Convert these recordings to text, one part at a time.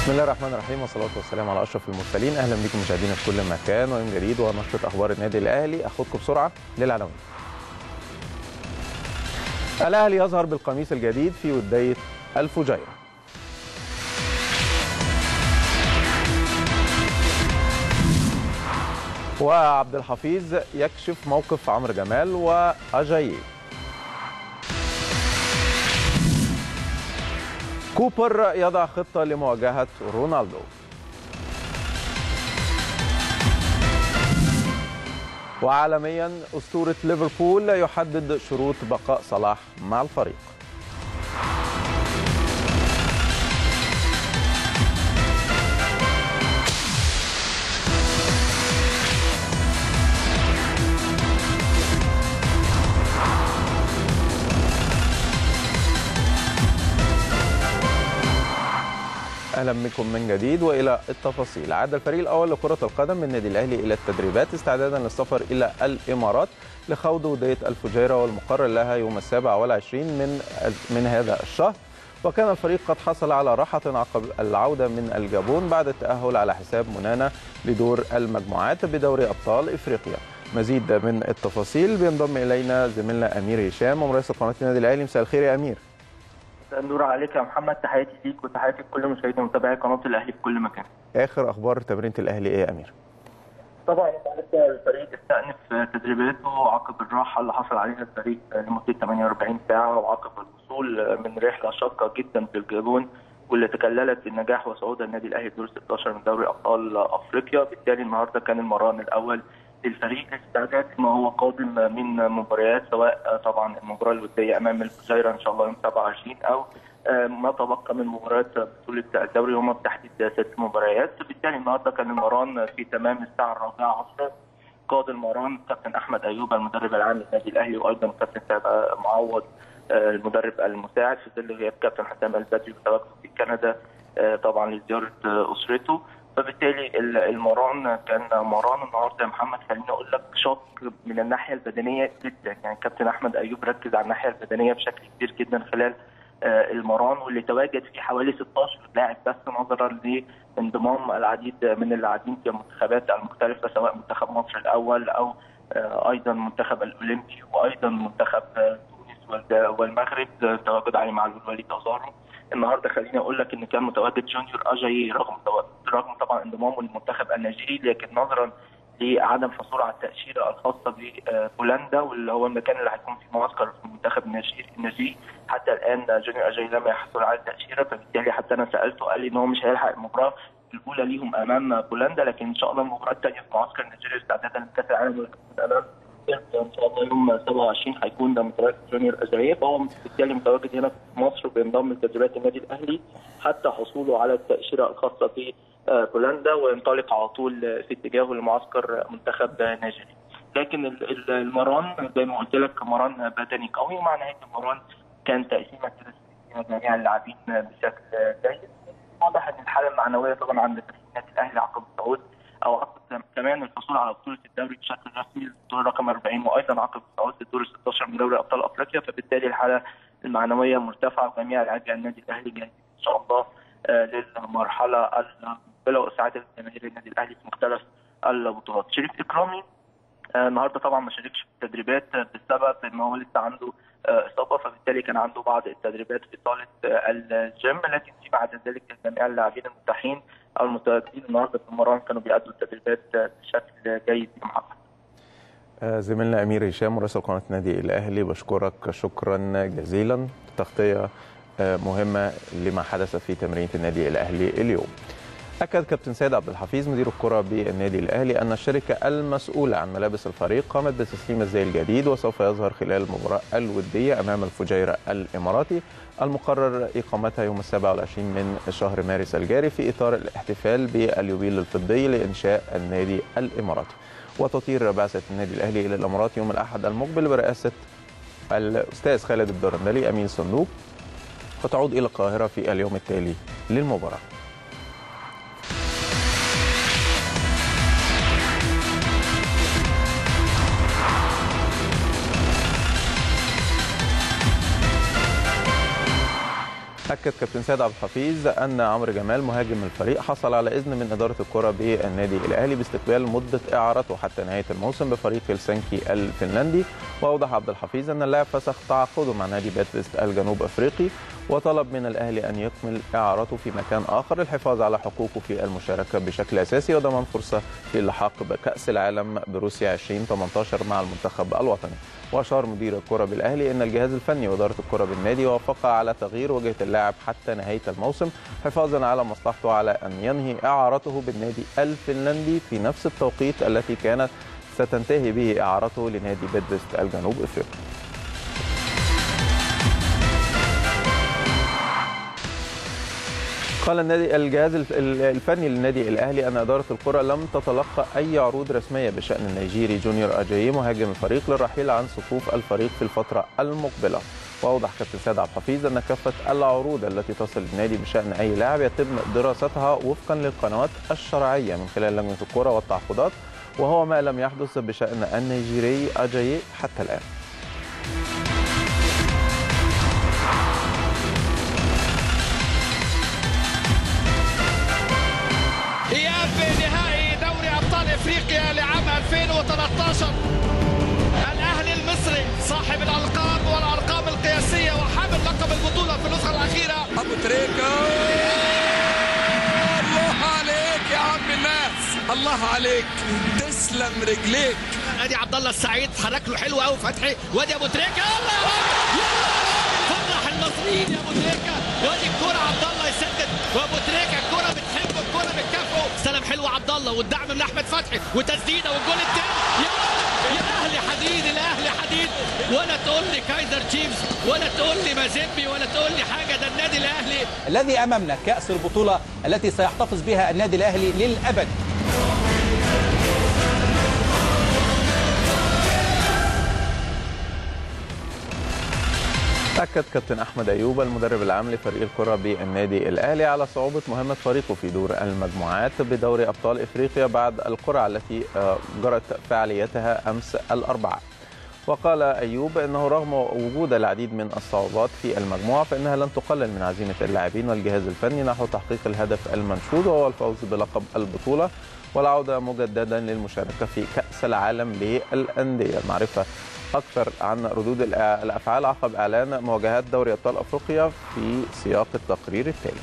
بسم الله الرحمن الرحيم والصلاة والسلام على أشرف المرسلين. أهلا بكم مشاهدينا في كل مكان ويوم جديد ونشرة أخبار النادي الأهلي. أخذكم بسرعة للعناوين. الأهلي يظهر بالقميص الجديد في ودية الفجيرة. وعبد الحفيظ يكشف موقف عمرو جمال وأجاييه. كوبر يضع خطة لمواجهة رونالدو. وعالميا أسطورة ليفربول يحدد شروط بقاء صلاح مع الفريق. اهلا بكم من جديد والى التفاصيل. عاد الفريق الاول لكره القدم من النادي الاهلي الى التدريبات استعدادا للسفر الى الامارات لخوض وديه الفجيره، والمقرر لها يوم 27 من هذا الشهر. وكان الفريق قد حصل على راحه عقب العوده من الجابون بعد التاهل على حساب منانا لدور المجموعات بدوري ابطال افريقيا. مزيد من التفاصيل بينضم الينا زميلنا امير هشام مراسل قناه النادي الاهلي. مساء الخير يا امير. النور عليك يا محمد، تحياتي ليك وتحياتي لكل مشاهدي ومتابعي قناه الاهلي في كل مكان. اخر اخبار تمرينه الاهلي ايه يا امير؟ طبعا الفريق استأنف تدريباته عقب الراحه اللي حصل عليها الفريق لمده 48 ساعه، وعقب الوصول من رحله شاقه جدا في الجابون واللي تكللت بالنجاح وصعود النادي الاهلي دور 16 من دوري ابطال افريقيا. بالتالي النهارده كان المران الاول للفريق لاستعداد ما هو قادم من مباريات، سواء طبعا المباراه الوديه امام الفجيره ان شاء الله يوم 27 او ما تبقى من مباريات بطوله الدوري هم بتحديد 6 مباريات. بالتالي النهارده كان المران في تمام الساعه 4:10. قاد المران كابتن احمد ايوب المدرب العام للنادي الاهلي، وايضا كابتن سعد معوض المدرب المساعد، في ظل غياب كابتن حسام البدري وتواجده في كندا طبعا لزياره اسرته. فبالتالي المران كان مران النهارده يا محمد، خليني اقول لك شاق من الناحيه البدنيه جدا. يعني كابتن احمد ايوب ركز على الناحيه البدنيه بشكل كبير جدا خلال المران، واللي تواجد فيه حوالي 16 لاعب بس، نظرا لانضمام العديد من اللاعبين في المنتخبات المختلفه، سواء منتخب مصر الاول او ايضا منتخب الاولمبي، وايضا منتخب تونس والمغرب تواجد علي معلول وليد ازارو. النهارده خليني اقول لك ان كان متواجد جونيور اجاييه رغم طبعا انضمامه للمنتخب النيجيري، لكن نظرا لعدم حصوله على التاشيره الخاصه ببولندا واللي هو المكان اللي هيكون فيه معسكر في المنتخب النيجيري، حتى الان جونيور اجاييه لم يحصل على التاشيره. فبالتالي حتى انا سالته قال لي ان هو مش هيلحق المباراه الاولى ليهم امام بولندا، لكن ان شاء الله المباراه الثانيه في معسكر نيجيريا استعدادا لكاس العالم امام ان شاء الله يوم 27 هيكون ده متواجد جونيور اجاييه. فهو بالتالي متواجد هنا في مصر وبينضم لتدريبات النادي الاهلي حتى حصوله على التاشيره الخاصه في بولندا، وينطلق على طول في اتجاهه لمعسكر منتخب نيجيريا. لكن المران زي ما قلت لك مران بدني قوي، ومع نهايه المران كان تقسيمه جميع اللاعبين بشكل جيد. واضح ان الحاله المعنويه طبعا عند النادي الاهلي عقب الصعود او عقب كمان الحصول على بطوله الدوري بشكل رسمي الدور رقم 40، وايضا عقب الصعود للدور 16 من دوري ابطال افريقيا. فبالتالي الحاله المعنويه مرتفعه، وجميع لاعبي النادي الاهلي جاهزين ان شاء الله للمرحله المقبله واسعاد جماهير النادي الاهلي في مختلف البطولات. شريف اكرامي النهارده طبعا ما شاركش في التدريبات بسبب ان هو لسه عنده اصابه، فبالتالي كان عنده بعض التدريبات في صاله الجيم، لكن في بعد ذلك جميع اللاعبين المتاحين او المتواجدين النهارده في المران كانوا بيأدوا التدريبات بشكل جيد يا محمد. زميلنا امير هشام مراسل قناه النادي الاهلي، بشكرك شكرا جزيلا. تغطيه مهمه لما حدث في تمرينه النادي الاهلي اليوم. أكد كابتن سيد عبد الحفيظ مدير الكرة بالنادي الأهلي أن الشركة المسؤولة عن ملابس الفريق قامت بتسليم الزي الجديد، وسوف يظهر خلال المباراة الودية أمام الفجيرة الإماراتي المقرر إقامتها يوم 27 من شهر مارس الجاري في إطار الاحتفال باليوبيل الفضي لإنشاء النادي الإماراتي. وتطير بعثة النادي الأهلي إلى الإمارات يوم الأحد المقبل برئاسة الأستاذ خالد الدرندلي أمين الصندوق، وتعود إلى القاهرة في اليوم التالي للمباراة. أكد كابتن سيد عبد الحفيظ أن عمرو جمال مهاجم الفريق حصل على إذن من إدارة الكرة بالنادي الأهلي باستقبال مدة إعارته حتى نهاية الموسم بفريق هلسنكي الفنلندي. وأوضح عبد الحفيظ أن اللاعب فسخ تعاقده مع نادي بادفست الجنوب أفريقي وطلب من الأهلي أن يكمل إعارته في مكان آخر للحفاظ على حقوقه في المشاركة بشكل أساسي وضمان فرصة في اللحاق بكأس العالم بروسيا 2018 مع المنتخب الوطني. وأشار مدير الكرة بالأهلي أن الجهاز الفني وإدارة الكرة بالنادي وافق على تغيير وجهة اللاعب حتى نهاية الموسم حفاظا على مصلحته على أن ينهي إعارته بالنادي الفنلندي في نفس التوقيت التي كانت ستنتهي به إعارته لنادي بادفست الجنوب أفريقي. قال الجهاز الفني للنادي الأهلي أن إدارة الكرة لم تتلقى أي عروض رسمية بشأن النيجيري جونيور أجاييه مهاجم الفريق للرحيل عن صفوف الفريق في الفترة المقبلة. وأوضح كابتن سيد عبد الحفيظ أن كافة العروض التي تصل للنادي بشأن أي لاعب يتم دراستها وفقا للقنوات الشرعية من خلال لجنة الكرة والتعاقدات، وهو ما لم يحدث بشأن النيجيري أجاييه حتى الآن. نهائي دوري أبطال إفريقيا لعام 2013 الأهلي المصري صاحب الألقاب والأرقام القياسية وحامل لقب البطولة في النسخة الأخيرة. أبو تريكة، الله عليك يا عم الناس، الله عليك، تسلم رجليك. ادي عبد الله السعيد حرك له حلو قوي فتحي، وادي ابو تريكة، يلا يا راجل يلا فرح المصريين يا ابو تريكة، وادي الكرة عبد الله يسدد، وابو تريكة الكرة بتحب الكرة بتكافئه، استلم حلو عبد الله والدعم من احمد فتحي وتسديده والجول الثاني. يا اهلي حديد، الاهلي حديد، ولا تقول لي كايزر تشيفز ولا تقول لي مازيمبي ولا تقول لي حاجه، ده النادي الاهلي الذي امامنا كاس البطوله التي سيحتفظ بها النادي الاهلي للابد. أكد كابتن أحمد أيوب المدرب العام لفريق الكرة بالنادي الأهلي على صعوبة مهمة فريقه في دور المجموعات بدوري أبطال إفريقيا بعد القرعة التي جرت فعاليتها أمس الأربعاء. وقال أيوب أنه رغم وجود العديد من الصعوبات في المجموعة فإنها لن تقلل من عزيمة اللاعبين والجهاز الفني نحو تحقيق الهدف المنشود وهو الفوز بلقب البطولة والعودة مجددا للمشاركة في كأس العالم للأندية. المعرفة أكثر عن ردود الأفعال عقب إعلان مواجهات دوري أبطال أفريقيا في سياق التقرير التالي.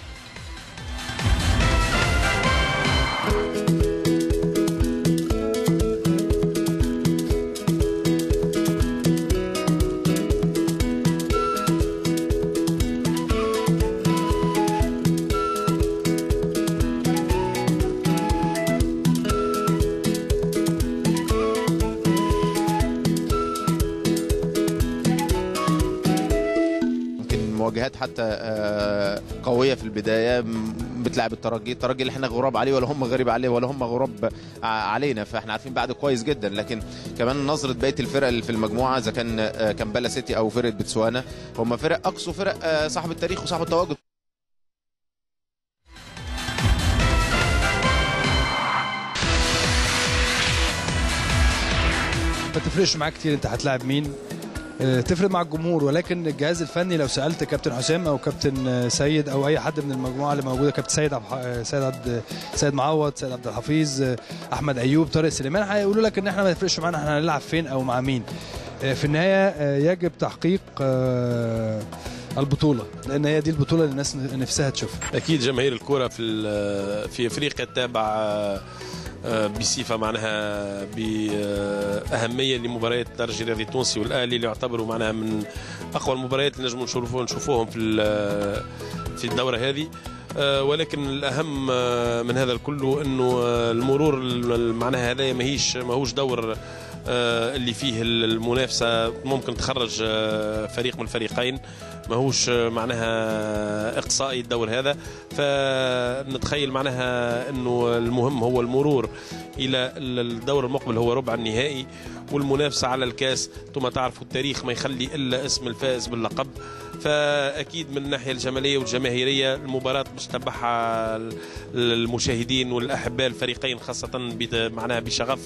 مواجهات حتى قويه في البدايه، بتلعب الترجي اللي احنا غراب عليه ولا هم غريب عليه ولا هم غراب علينا، فاحنا عارفين بعد كويس جدا. لكن كمان نظره بقيه الفرق اللي في المجموعه اذا كان كامبالا سيتي او فرقه بتسوانا، هم فرق اقصوا فرق صاحب التاريخ وصاحب التواجد. ما تفرقش معاك كتير انت هتلاعب مين، تفرق مع الجمهور، ولكن الجهاز الفني لو سالت كابتن حسام او كابتن سيد او اي حد من المجموعه اللي موجوده، كابتن سيد معوض، سيد عبد الحفيظ، احمد ايوب، طارق سليمان، هيقولوا لك ان احنا ما تفرقش معانا احنا هنلعب فين او مع مين. في النهايه يجب تحقيق البطوله، لان هي دي البطوله اللي الناس نفسها تشوفها. اكيد جماهير الكره في افريقيا تتابع بصفه معناها باهميه لمباريات الترجي الرياضي التونسي والاهلي اللي يعتبروا معناها من اقوى المباريات اللي نجموا نشوفوهم في الدوره هذه. ولكن الاهم من هذا الكل انه المرور معناها هذا ماهوش دور اللي فيه المنافسه ممكن تخرج فريق من الفريقين، ماهوش معناها اقصائي الدور هذا. فنتخيل معناها انه المهم هو المرور الى الدور المقبل، هو ربع النهائي والمنافسه على الكاس. ثم تعرفوا التاريخ ما يخلي الا اسم الفائز باللقب. فاكيد من الناحيه الجماليه والجماهيريه المباراه باش تتبعها المشاهدين والاحباء الفريقين خاصه معناها بشغف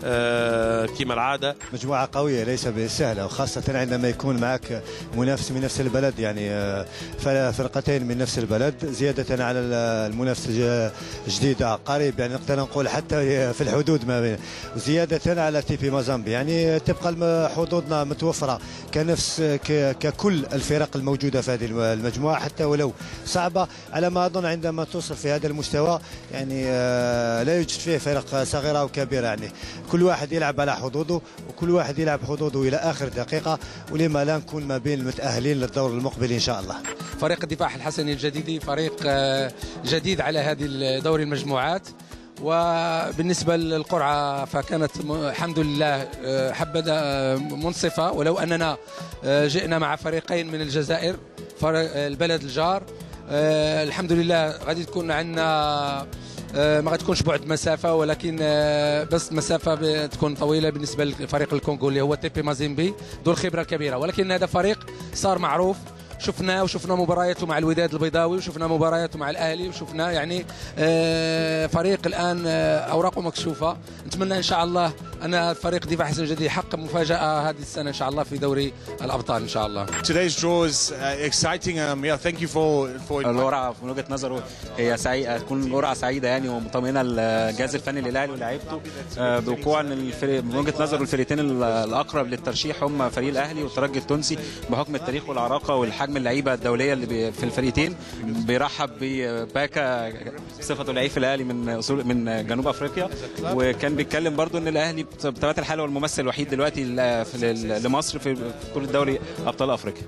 كما العاده. مجموعه قويه ليس بسهله، وخاصه عندما يكون معك منافس من نفس البلد، يعني فرقتين من نفس البلد، زياده على المنافس جديده قريب، يعني نقدر نقول حتى في الحدود ما بين، وزياده على تيبي مازامبي. يعني تبقى حظوظنا متوفره كنفس ككل الفرق الموجوده في هذه المجموعه، حتى ولو صعبه على ما اظن. عندما توصل في هذا المستوى يعني لا يوجد فيه فرق صغيره او كبيره، يعني كل واحد يلعب على حظوظه، وكل واحد يلعب حظوظه الى اخر دقيقه، ولما لا نكون ما بين المتاهلين للدور المقبل ان شاء الله. فريق الدفاع الحسني الجديدي فريق جديد على هذه دوري المجموعات، وبالنسبة للقرعة فكانت الحمد لله حبذا منصفة، ولو أننا جئنا مع فريقين من الجزائر البلد الجار. الحمد لله غادي تكون عندنا ما غتكونش بعد مسافة، ولكن بس مسافة تكون طويلة بالنسبة لفريق الكونغو اللي هو تيبي مازيمبي ذو الخبرة الكبيرة. ولكن هذا فريق صار معروف، وشفنا مبارياته مع الوداد البيضاوي، وشفنا مبارياته مع الاهلي، وشفنا يعني فريق الان اوراقه مكشوفه. نتمنى ان شاء الله ان فريق دفاع حسن جديد يحقق مفاجاه هذه السنه ان شاء الله في دوري الابطال ان شاء الله. Today's draw is exciting. Thank you for القرعه من وجهه نظره هي سعيده، تكون قرعه سعيده يعني ومطمئنه الجهاز الفني للاهلي ولاعيبته، بوقوع من وجهه نظره الفريقين الاقرب للترشيح هم فريق الاهلي والترجي التونسي، بحكم التاريخ والعراقه والحجم اللعيبه الدوليه اللي في الفريقين. بيرحب بباكا صفته لعيب في الاهلي من جنوب افريقيا، وكان بيتكلم برضو ان الاهلي بطبيعه الحال هو الممثل الوحيد دلوقتي لمصر في بطوله دوري ابطال افريقيا.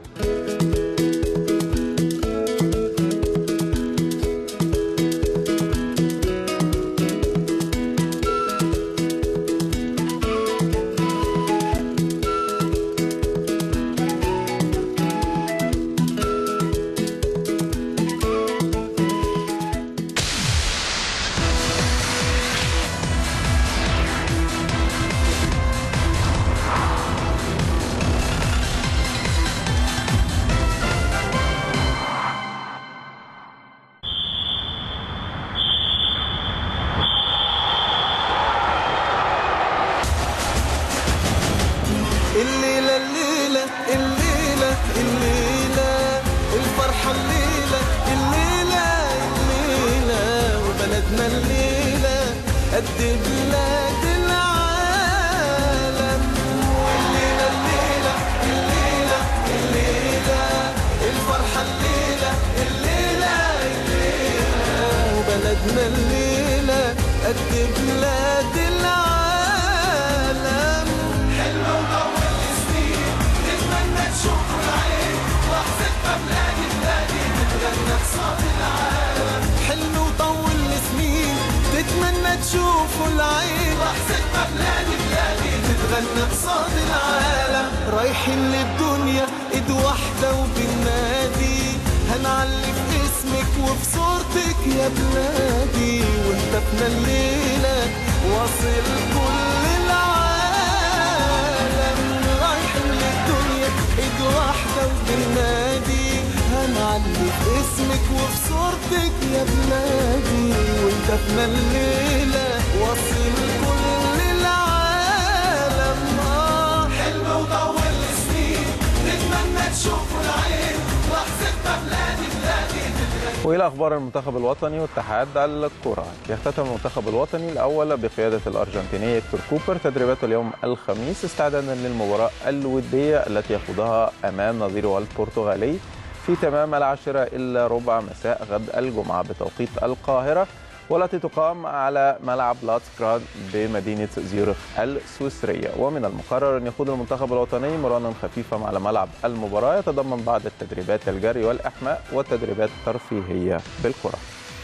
وإلى أخبار المنتخب الوطني واتحاد الكرة. يختتم المنتخب الوطني الأول بقيادة الأرجنتيني هيكتور كوبر تدريباته اليوم الخميس استعدادا للمباراة الودية التي يخوضها أمام نظيره البرتغالي في تمام 10:15 مساء غد الجمعة بتوقيت القاهرة، والتي تقام على ملعب لاتسكراد بمدينة زيورخ السويسرية. ومن المقرر أن يخوض المنتخب الوطني مرانا خفيفا على ملعب المباراة يتضمن بعض التدريبات الجري والإحماء والتدريبات الترفيهية بالكرة.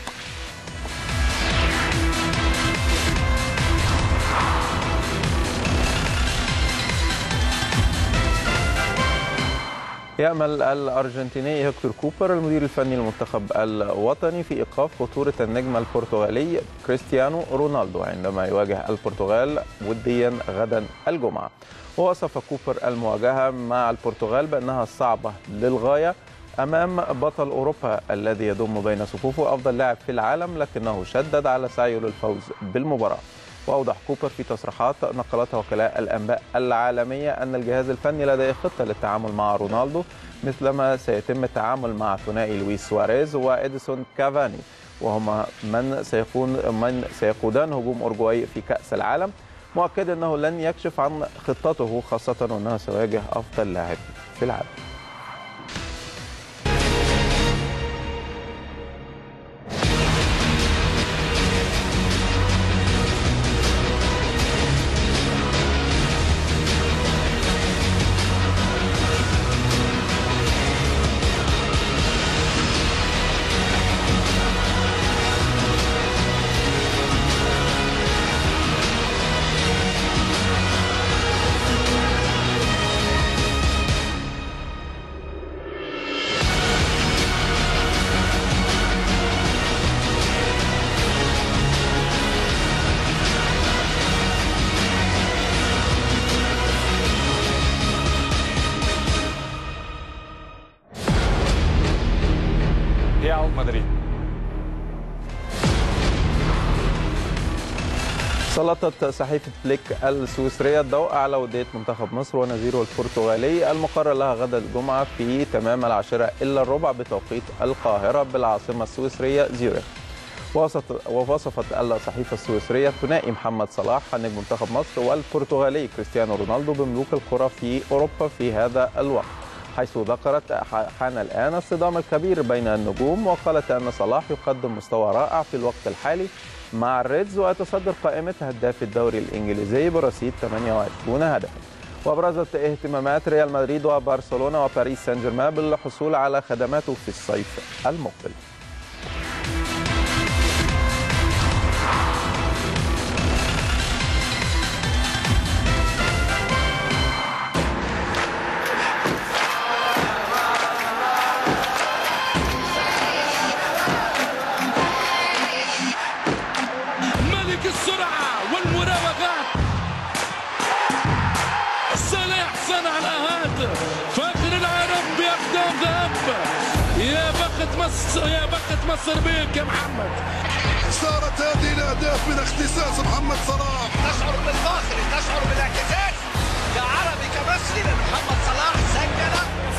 يأمل الأرجنتيني هيكتور كوبر المدير الفني للمنتخب الوطني في إيقاف خطورة النجم البرتغالي كريستيانو رونالدو عندما يواجه البرتغال وديا غدا الجمعة. ووصف كوبر المواجهة مع البرتغال بأنها صعبة للغاية أمام بطل أوروبا الذي يضم بين صفوفه أفضل لاعب في العالم، لكنه شدد على سعيه للفوز بالمباراة. وأوضح كوبر في تصريحات نقلتها وكلاء الأنباء العالمية أن الجهاز الفني لديه خطة للتعامل مع رونالدو مثلما سيتم التعامل مع ثنائي لويس سواريز وإديسون كافاني، وهما من سيقودان هجوم أورجواي في كأس العالم، مؤكد أنه لن يكشف عن خطته خاصة وأنه سيواجه أفضل لاعب في العالم. سلطت صحيفة بليك السويسرية الضوء على ودية منتخب مصر ونظيره البرتغالي المقرر لها غدا الجمعة في تمام 10:15 بتوقيت القاهرة بالعاصمة السويسرية زيورخ. ووصفت الصحيفة السويسرية ثنائي محمد صلاح نجم منتخب مصر والبرتغالي كريستيانو رونالدو بملوك الكرة في أوروبا في هذا الوقت، حيث ذكرت حان الآن الصدام الكبير بين النجوم، وقالت أن صلاح يقدم مستوى رائع في الوقت الحالي مع الريدز ويتصدر قائمة هداف الدوري الإنجليزي برصيد 28 هدفا. وابرزت اهتمامات ريال مدريد وبرشلونة وباريس سان جيرمان بالحصول على خدماته في الصيف المقبل. يا بقت مصر بيك يا محمد. صارت هذه الاهداف من اختصاص محمد صلاح. تشعر بالفخر، تشعر بالاعتزاز كعربي كمصري لان محمد صلاح سجل.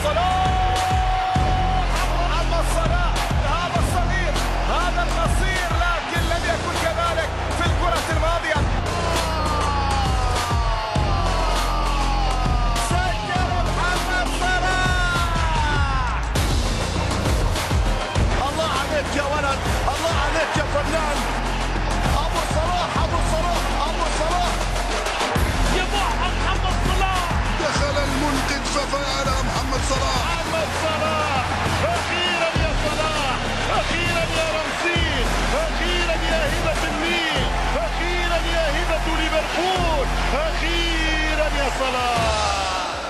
محمد صلاح هذا الصغير هذا القصير لكن لم يكن كذلك في الكرة الماضية. سجل محمد صلاح. الله عليك يا ولد، الله عليك يا فنان. ابو صلاح ابو صلاح ابو صلاح يضع محمد صلاح. دخل المنقذ ففعل محمد صلاح. محمد صلاح اخيرا يا صلاح، اخيرا يا رمسيس، اخيرا يا هبة النيل، اخيرا يا هبة ليفربول، اخيرا يا صلاح.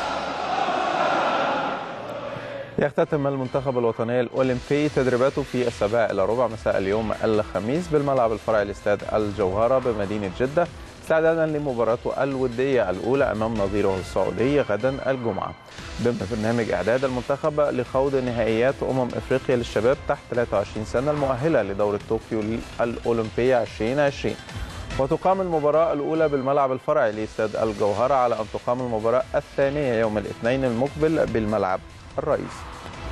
يختتم المنتخب الوطني الأولمبي تدريباته في 7:15 مساء اليوم الخميس بالملعب الفرعي لاستاد الجوهرة بمدينة جدة استعدادا لمباراته الودية الأولى أمام نظيره السعودي غدا الجمعة، ضمن برنامج إعداد المنتخب لخوض نهائيات أفريقيا للشباب تحت 23 سنة المؤهلة لدورة طوكيو الأولمبية 2020. وتقام المباراة الأولى بالملعب الفرعي لاستاد الجوهرة على أن تقام المباراة الثانية يوم الاثنين المقبل بالملعب الرئيسي.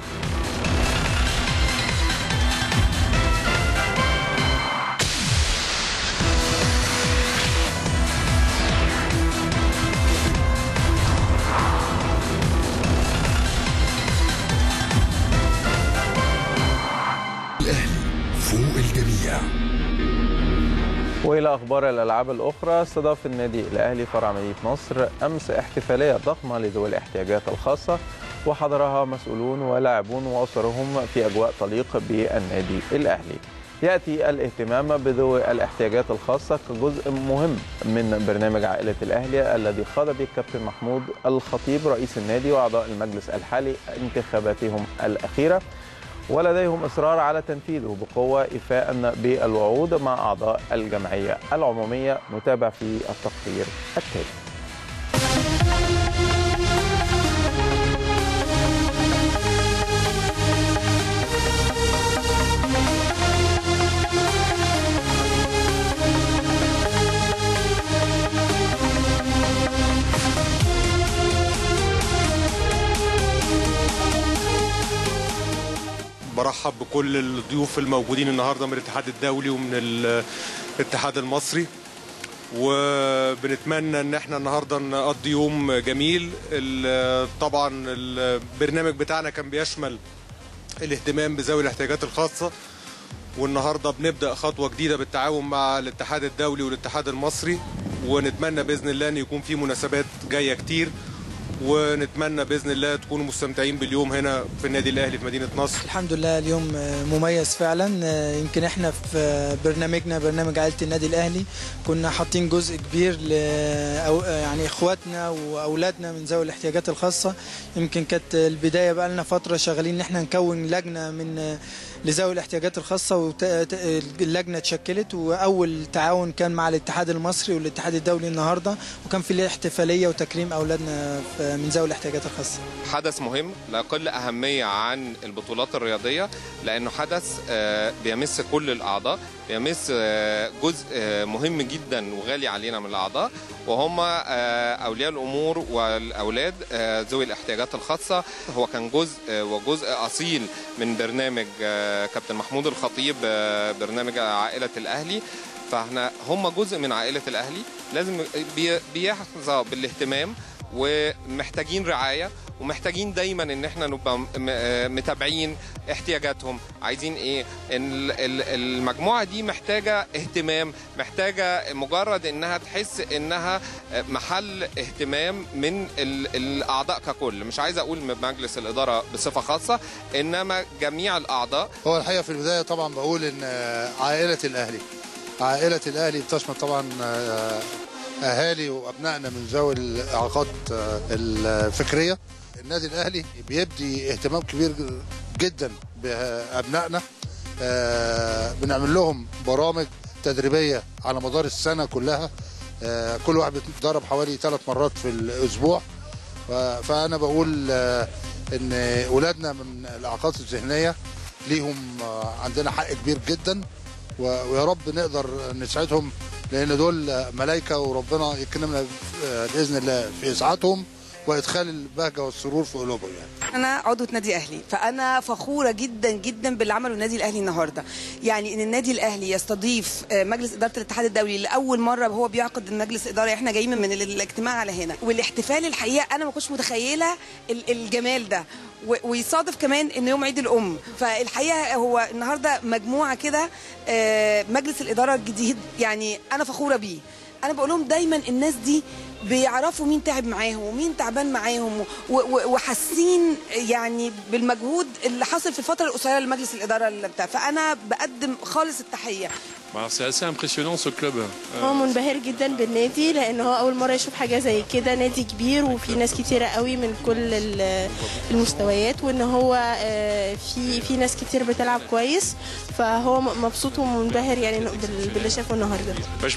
الأهلي فوق الجميع. وإلى أخبار الألعاب الأخرى، استضاف النادي الأهلي فرع مدينة نصر أمس احتفالية ضخمة لذوي الاحتياجات الخاصة، وحضرها مسؤولون ولاعبون وأسرهم في أجواء تليق بالنادي الأهلي. يأتي الاهتمام بذوي الاحتياجات الخاصة كجزء مهم من برنامج عائلة الأهلي الذي خاض به الكابتن محمود الخطيب رئيس النادي وأعضاء المجلس الحالي انتخاباتهم الأخيرة، ولديهم إصرار على تنفيذه بقوة إيفاء بالوعود مع أعضاء الجمعية العمومية. نتابع في التقرير التالي. برحب بكل الضيوف الموجودين النهارده من الاتحاد الدولي ومن الاتحاد المصري، وبنتمنى ان احنا النهارده نقضي يوم جميل. طبعا البرنامج بتاعنا كان بيشمل الاهتمام بذوي الاحتياجات الخاصه، والنهارده بنبدا خطوه جديده بالتعاون مع الاتحاد الدولي والاتحاد المصري، ونتمنى باذن الله ان يكون في مناسبات جايه كتير، ونتمنى باذن الله تكونوا مستمتعين باليوم هنا في النادي الاهلي في مدينه نصر. الحمد لله اليوم مميز فعلا. يمكن احنا في برنامجنا برنامج عائله النادي الاهلي كنا حاطين جزء كبير يعني اخواتنا واولادنا من ذوي الاحتياجات الخاصه. يمكن كانت البدايه بقى لنا فتره شغالين ان احنا نكون لجنه من لذوي الاحتياجات الخاصه، واللجنه اتشكلت، واول تعاون كان مع الاتحاد المصري والاتحاد الدولي النهارده، وكان في احتفاليه وتكريم اولادنا من ذوي الاحتياجات الخاصه. حدث مهم لا يقل اهميه عن البطولات الرياضيه، لانه حدث بيمس كل الاعضاء، بيمس جزء مهم جدا وغالي علينا من الاعضاء، وهم اولياء الامور والاولاد ذوي الاحتياجات الخاصه. هو كان جزء اصيل من برنامج كابتن محمود الخطيب، برنامج عائله الاهلي، فاحنا هم جزء من عائله الاهلي، لازم بيحظى بالاهتمام، ومحتاجين رعايه، ومحتاجين دايما ان احنا نبقى متابعين احتياجاتهم، عايزين ايه. المجموعه دي محتاجه اهتمام، محتاجه مجرد انها تحس انها محل اهتمام من الاعضاء ككل، مش عايز اقول من مجلس الاداره بصفه خاصه، انما جميع الاعضاء. هو الحقيقه في البدايه طبعا بقول ان عائله الاهلي بتشمل طبعا اهالي وابنائنا من ذوي الاعاقات الفكريه. النادي الاهلي بيبدي اهتمام كبير جدا بابنائنا، بنعمل لهم برامج تدريبيه على مدار السنه كلها، كل واحد بيتدرب حوالي 3 مرات في الاسبوع. فانا بقول ان اولادنا من الاعاقات الذهنيه ليهم عندنا حق كبير جدا، ويا رب نقدر نساعدهم، لان دول ملائكه وربنا يكرمنا باذن الله في اسعادهم وادخال البهجه والسرور في قلوبهم. انا عضوه نادي اهلي، فانا فخوره جدا جدا باللي عمله النادي الاهلي النهارده. يعني ان النادي الاهلي يستضيف مجلس اداره الاتحاد الدولي لاول مره وهو بيعقد المجلس الاداري، احنا جايين من الاجتماع على هنا، والاحتفال الحقيقه انا ما كنتش متخيله الجمال ده، ويصادف كمان ان يوم عيد الام، فالحقيقه هو النهارده مجموعه كده مجلس الاداره الجديد، يعني انا فخوره بيه. انا بقول لهم دايما الناس دي بيعرفوا مين تعب معاهم ومين تعبان معاهم، وحاسين يعني بالمجهود اللي حصل في الفتره القصيره لمجلس الاداره اللي بتاع، فانا بقدم خالص التحيه. هو منبهر جدا بالنادي، لان هو اول مره يشوف حاجه زي كده، نادي كبير وفي ناس كتيره قوي من كل المستويات، وان هو في ناس كتير بتلعب كويس، فهو مبسوط ومنبهر يعني باللي شافه النهارده.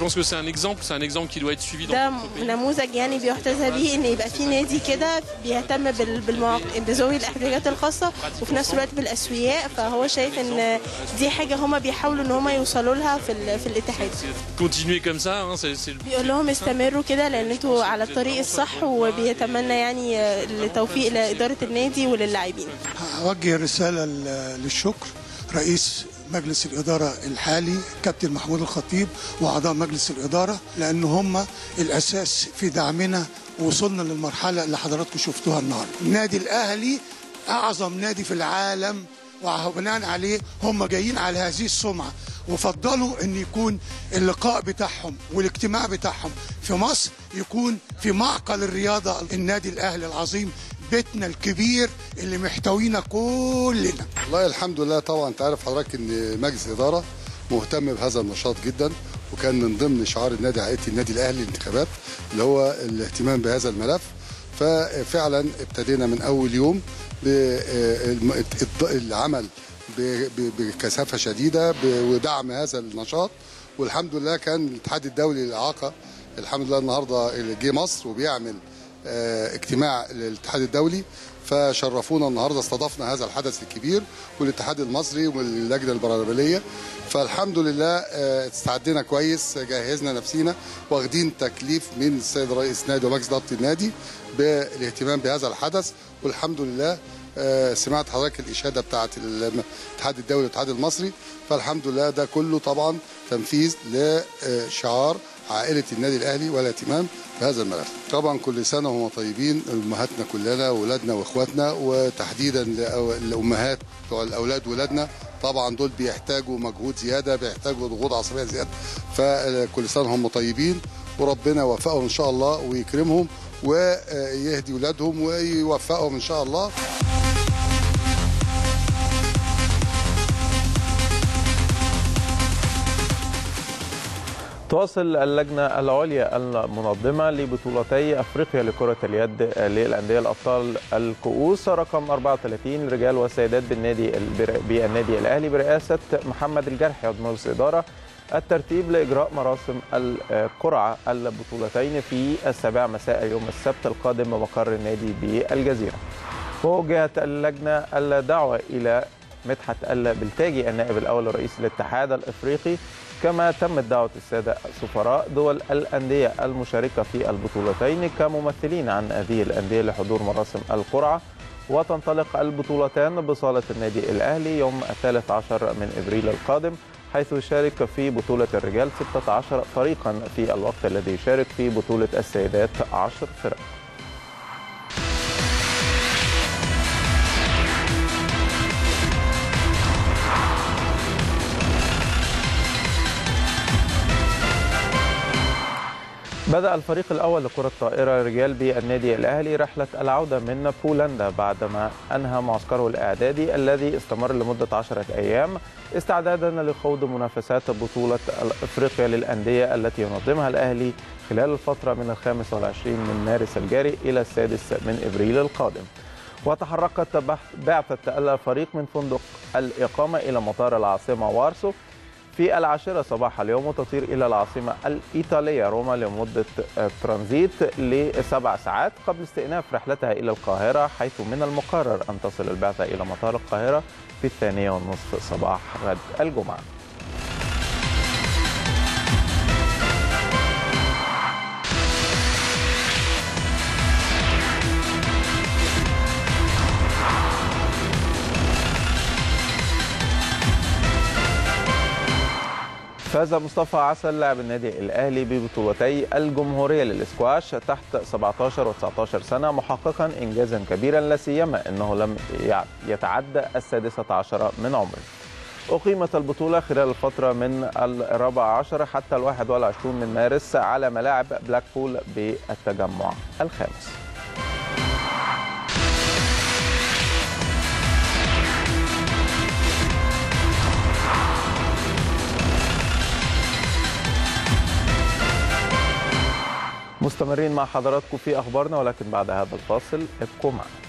ده نموذج يعني بيحتذى بيه، ان يبقى في نادي كده بيهتم بذوي الاحتياجات الخاصه وفي نفس الوقت بالاسوياء، فهو شايف ان دي حاجه هم بيحاولوا ان هم يوصلوا لها في الاتحاد. بيقول لهم استمروا كده لان انتوا على الطريق الصح، وبيتمنى يعني التوفيق لاداره النادي وللاعبين. اوجه رساله للشكر رئيس مجلس الإدارة الحالي كابتن محمود الخطيب وأعضاء مجلس الإدارة، لأن هم الأساس في دعمنا ووصلنا للمرحلة اللي حضراتكم شفتوها النهارده. النادي الأهلي أعظم نادي في العالم، وبناء عليه هم جايين على هذه السمعة، وفضلوا أن يكون اللقاء بتاعهم والاجتماع بتاعهم في مصر يكون في معقل الرياضة. النادي الأهلي العظيم بيتنا الكبير اللي محتوينا كلنا. والله الحمد لله. طبعا انت عارف حضرتك ان مجلس الاداره مهتم بهذا النشاط جدا، وكان من ضمن شعار النادي عائله النادي الاهلي الانتخابات اللي هو الاهتمام بهذا الملف. ففعلا ابتدينا من اول يوم بالعمل بكثافه شديده ودعم هذا النشاط، والحمد لله كان الاتحاد الدولي للاعاقه الحمد لله النهارده جه مصر وبيعمل اجتماع للاتحاد الدولي، فشرفونا النهارده، استضفنا هذا الحدث الكبير والاتحاد المصري واللجنه البرلمانيه. فالحمد لله استعدينا كويس، جهزنا نفسينا، واخدين تكليف من السيد رئيس نادي ومجلس اداره النادي بالاهتمام بهذا الحدث، والحمد لله سمعت حضرتك الاشاده بتاعه الاتحاد الدولي والاتحاد المصري، فالحمد لله ده كله طبعا تنفيذ لشعار عائله النادي الاهلي والاهتمام بهذا الملف. طبعا كل سنه وهم طيبين، امهاتنا كلنا واولادنا واخواتنا، وتحديدا الامهات بتوع الاولاد ولادنا، طبعا دول بيحتاجوا مجهود زياده، بيحتاجوا ضغوط عصبيه زياده، فكل سنه هم طيبين وربنا يوفقهم ان شاء الله ويكرمهم ويهدي ولادهم ويوفقهم ان شاء الله. تواصل اللجنة العليا المنظمة لبطولتي أفريقيا لكرة اليد للأندية الأبطال الكؤوس رقم 34 رجال وسيدات بالنادي الأهلي برئاسة محمد الجرحي عضو مجلس الإدارة الترتيب لإجراء مراسم القرعة البطولتين في 7 مساء يوم السبت القادم بمقر النادي بالجزيرة. ووجهت اللجنة الدعوة إلى مدحت البلتاجي النائب الأول لرئيس الاتحاد الإفريقي، كما تمت دعوة السادة سفراء دول الأندية المشاركة في البطولتين كممثلين عن هذه الأندية لحضور مراسم القرعة. وتنطلق البطولتان بصالة النادي الأهلي يوم 13 من إبريل القادم، حيث يشارك في بطولة الرجال 16 فريقا في الوقت الذي يشارك في بطولة السيدات 10 فرق. بدأ الفريق الأول لكرة الطائرة رجال بالنادي الأهلي رحلة العودة من بولندا بعدما أنهى معسكره الإعدادي الذي استمر لمدة 10 أيام استعدادا لخوض منافسات بطولة أفريقيا للأندية التي ينظمها الأهلي خلال الفترة من 25 من مارس الجاري إلى 6 من إبريل القادم. وتحركت بعثة الفريق من فندق الإقامة إلى مطار العاصمة وارسو في 10 صباح اليوم، وتطير إلى العاصمة الإيطالية روما لمدة ترانزيت ل7 ساعات قبل استئناف رحلتها إلى القاهرة، حيث من المقرر أن تصل البعثة إلى مطار القاهرة في 2:30 صباح غد الجمعة. فاز مصطفى عسل لاعب النادي الأهلي ببطولتي الجمهورية للإسكواش تحت 17 و19 سنة، محققا إنجازا كبيرا لا سيما أنه لم يتعدى 16 من عمره. أقيمت البطولة خلال الفترة من 14 حتى 21 من مارس على ملاعب بلاك بول بالتجمع الخامس. مستمرين مع حضراتكم في أخبارنا، ولكن بعد هذا الفاصل ابقوا معنا.